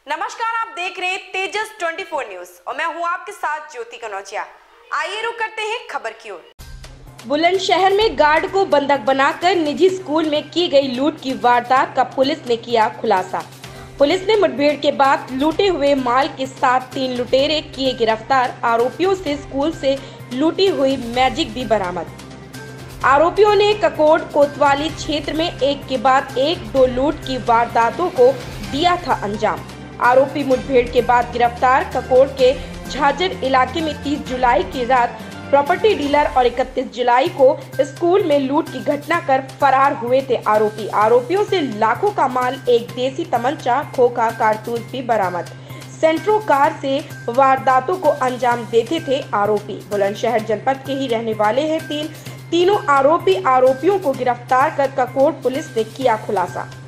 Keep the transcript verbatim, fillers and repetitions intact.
नमस्कार, आप देख रहे हैं तेजस चौबीस न्यूज और मैं हूं आपके साथ ज्योति कनौजिया। आइए रुक करते हैं खबर की ओर। बुलंदशहर में गार्ड को बंधक बनाकर निजी स्कूल में की गई लूट की वारदात का पुलिस ने किया खुलासा। पुलिस ने मुठभेड़ के बाद लूटे हुए माल के साथ तीन लुटेरे किए गिरफ्तार। आरोपियों से स्कूल से लूटी हुई मैजिक भी बरामद। आरोपियों ने ककोट कोतवाली क्षेत्र में एक के बाद एक दो लूट की वारदातों को दिया था अंजाम। आरोपी मुठभेड़ के बाद गिरफ्तार। ककोट के झाजर इलाके में तीस जुलाई की रात प्रॉपर्टी डीलर और इकतीस जुलाई को स्कूल में लूट की घटना कर फरार हुए थे आरोपी। आरोपियों से लाखों का माल, एक देसी तमंचा, खोखा, कारतूस भी बरामद। सेंट्रो कार से वारदातों को अंजाम देते थे आरोपी। बुलंदशहर जनपद के ही रहने वाले हैं तीन तीनों आरोपी। आरोपियों को गिरफ्तार कर ककोट पुलिस ने किया खुलासा।